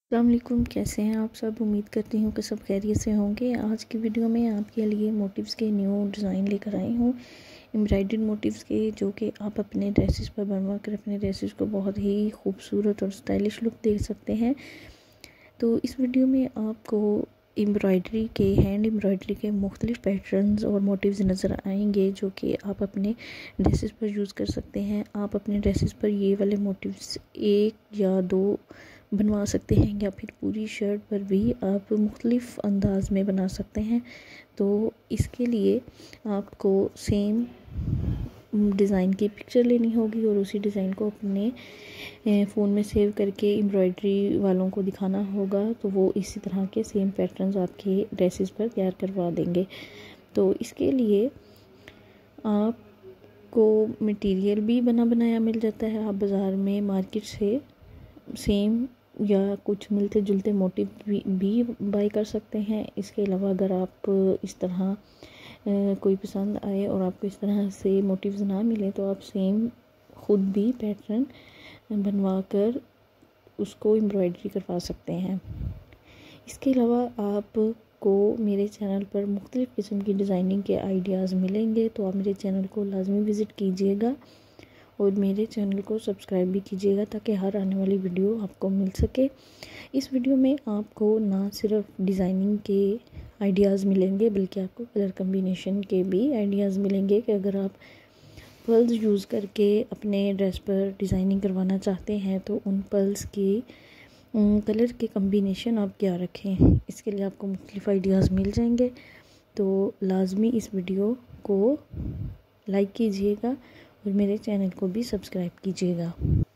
अस्सलाम वालेकुम, कैसे हैं आप सब। उम्मीद करती हूँ कि सब खैरियत से होंगे। आज की वीडियो में आपके लिए मोटिव्स के न्यू डिज़ाइन लेकर आई हूँ, एम्ब्रॉयडर्ड मोटिव्स के, जो कि आप अपने ड्रेसेस पर बनवा कर अपने ड्रेसेस को बहुत ही खूबसूरत और स्टाइलिश लुक दे सकते हैं। तो इस वीडियो में आपको एम्ब्रॉयडरी के, हैंड एम्ब्रॉयडरी के मुख्तलिफ़ पैटर्न्स और मोटिव्स नज़र आएंगे, जो कि आप अपने ड्रेसेस पर यूज़ कर सकते हैं। आप अपने ड्रेसेस पर ये वाले मोटिव्स एक या दो बनवा सकते हैं, या फिर पूरी शर्ट पर भी आप मुख्तलिफ़ अंदाज में बना सकते हैं। तो इसके लिए आपको सेम डिज़ाइन की पिक्चर लेनी होगी और उसी डिज़ाइन को अपने फ़ोन में सेव करके एम्ब्रॉयडरी वालों को दिखाना होगा, तो वो इसी तरह के सेम पैटर्न्स आपके ड्रेसेस पर तैयार करवा देंगे। तो इसके लिए आपको मटेरियल भी बना बनाया मिल जाता है। आप बाज़ार में मार्केट से सेम या कुछ मिलते जुलते मोटिव भी बाय कर सकते हैं। इसके अलावा अगर आप इस तरह कोई पसंद आए और आपको इस तरह से मोटिव्स ना मिले, तो आप सेम ख़ुद भी पैटर्न बनवा कर उसको एम्ब्रॉयडरी करवा सकते हैं। इसके अलावा आपको मेरे चैनल पर मुख्तलिफ़ किस्म की डिज़ाइनिंग के आइडियाज़ मिलेंगे, तो आप मेरे चैनल को लाजमी विज़िट कीजिएगा और मेरे चैनल को सब्सक्राइब भी कीजिएगा, ताकि हर आने वाली वीडियो आपको मिल सके। इस वीडियो में आपको ना सिर्फ डिज़ाइनिंग के आइडियाज़ मिलेंगे, बल्कि आपको कलर कम्बिनेशन के भी आइडियाज़ मिलेंगे कि अगर आप पर्ल्स यूज़ करके अपने ड्रेस पर डिज़ाइनिंग करवाना चाहते हैं, तो उन पर्ल्स के कलर के कम्बिनेशन आप क्या रखें। इसके लिए आपको मुख्तलिफ़ आइडियाज़ मिल जाएंगे। तो लाजमी इस वीडियो को लाइक कीजिएगा और मेरे चैनल को भी सब्सक्राइब कीजिएगा।